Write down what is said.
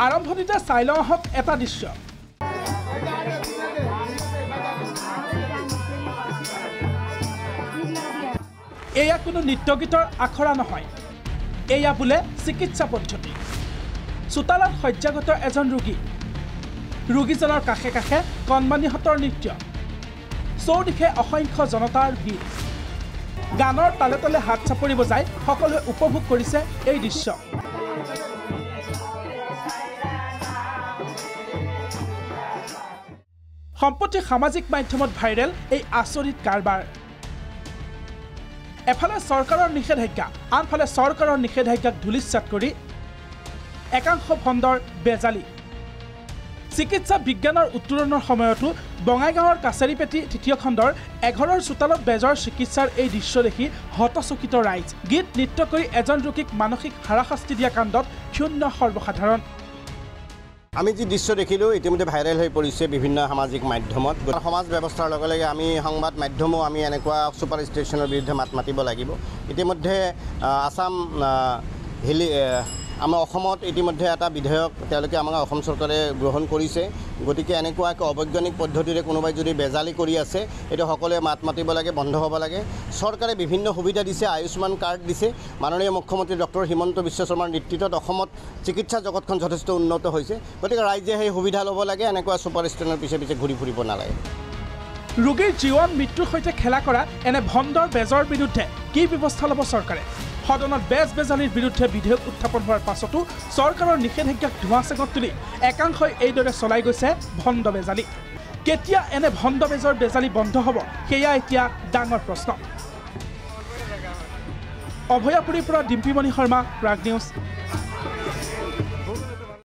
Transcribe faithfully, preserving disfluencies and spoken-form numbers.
আৰম্ভণিতে চাই লওঁ আহক এটা দৃশ্য। এয়া কোনো নৃত্যগীতৰ আখৰা নহয়, এয়া বোলে চিকিৎসা পদ্ধতি। চোতালত শয্যাগত এজন ৰোগী, ৰোগীজনৰ কাষে কাষে কণমানিহঁতৰ নৃত্য, চৌদিশে অসংখ্য জনতাৰ ভিৰ। গানৰ তালে তালে হাত চাপৰি বজাই সকলোৱে উপভোগ কৰিছে এই দৃশ্য। সম্প্ৰতি সামাজিক মাধ্যমত ভাইৰেল এই আচৰিত কাৰবাৰ। এফালে চৰকাৰৰ নিষেধাজ্ঞা, আনফালে চৰকাৰৰ নিষেধাজ্ঞাক ধূলিসাৎ কৰি একাংশ ভণ্ডৰ বেজালি। চিকিৎসা বিজ্ঞানৰ উত্তৰণৰ সময়তো বঙাইগাঁৱৰ কাছাৰীপেটি তৃতীয় খণ্ডৰ এঘৰৰ চোতালত বেজৰ চিকিৎসাৰ এই দৃশ্য দেখি হতচকিত ৰাইজ। গীত নৃত্য কৰি এজন ৰোগীক মানসিক হাৰাশাস্তি দিয়া কাণ্ডত ক্ষুণ্ণ সৰ্বসাধাৰণ। আমি যি দৃশ্য দেখিলোঁ ইতিমধ্যে ভাইৰেল হৈ পৰিছে বিভিন্ন সামাজিক মাধ্যমত। সমাজ ব্যৱস্থাৰ লগে লগে আমি সংবাদ মাধ্যমো আমি এনেকুৱা ছুপাৰ ষ্টেচনৰ বিৰুদ্ধে মাত মাতিব লাগিব। ইতিমধ্যে আসাম হিলি আমাৰ অসমত ইতিমধ্যে এটা বিধেয়ক তেওঁলোকে আমাৰ অসম চৰকাৰে গ্ৰহণ কৰিছে। গতিকে এনেকুৱাকৈ অবৈজ্ঞানিক পদ্ধতিৰে কোনোবাই যদি বেজালি কৰি আছে এইটো সকলোৱে মাত মাতিব লাগে, বন্ধ হ'ব লাগে। চৰকাৰে বিভিন্ন সুবিধা দিছে, আয়ুষ্মান কাৰ্ড দিছে। মাননীয় মুখ্যমন্ত্ৰী ডক্টৰ হিমন্ত বিশ্ব শৰ্মাৰ নেতৃত্বত অসমত চিকিৎসা জগতখন যথেষ্ট উন্নত হৈছে। গতিকে ৰাইজে সেই সুবিধা ল'ব লাগে, এনেকুৱা ছুপাৰ ষ্টেচনৰ পিছে পিছে ঘূৰি ফুৰিব নালাগে। ৰোগীৰ জীৱন মৃত্যুৰ সৈতে খেলা কৰা এনে ভণ্ডৰ বেজৰ বিৰুদ্ধে কি ব্যৱস্থা ল'ব চৰকাৰে? সদনত বেজ বেজালিৰ বিৰুদ্ধে বিধেয়ক উত্থাপন হোৱাৰ পাছতো চৰকাৰৰ নিষেধাজ্ঞাক ধোঁৱা চেগত তুলি একাংশই এইদৰে চলাই গৈছে ভণ্ড বেজালি। কেতিয়া এনে ভণ্ড বেজৰ বেজালি বন্ধ হ'ব সেয়া এতিয়া ডাঙৰ প্ৰশ্ন। অভয়াপুৰীৰ পৰা ডিম্পিমণি শৰ্মা, প্ৰাগ নিউজ।